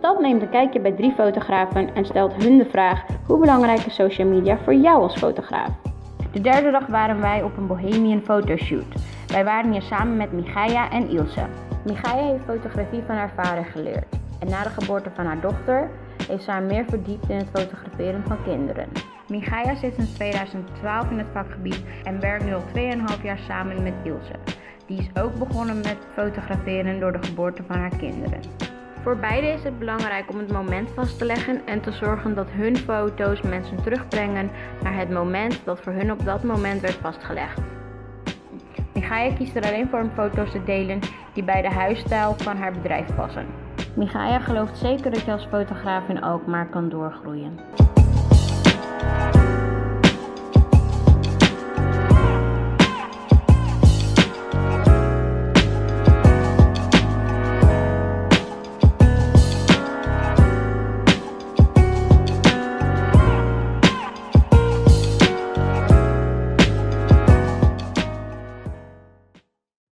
stad neemt een kijkje bij 3 fotografen en stelt hun de vraag: hoe belangrijk is social media voor jou als fotograaf? De derde dag waren wij op een Bohemian fotoshoot. Wij waren hier samen met Michaia en Ilse. Michaia heeft fotografie van haar vader geleerd. En na de geboorte van haar dochter heeft ze haar meer verdiept in het fotograferen van kinderen. Michaia zit sinds 2012 in het vakgebied en werkt nu al 2,5 jaar samen met Ilse. Die is ook begonnen met fotograferen door de geboorte van haar kinderen. Voor beide is het belangrijk om het moment vast te leggen en te zorgen dat hun foto's mensen terugbrengen naar het moment dat voor hun op dat moment werd vastgelegd. Michaia kiest er alleen voor om foto's te delen die bij de huisstijl van haar bedrijf passen. Michaia gelooft zeker dat je als fotograaf in Alkmaar kan doorgroeien.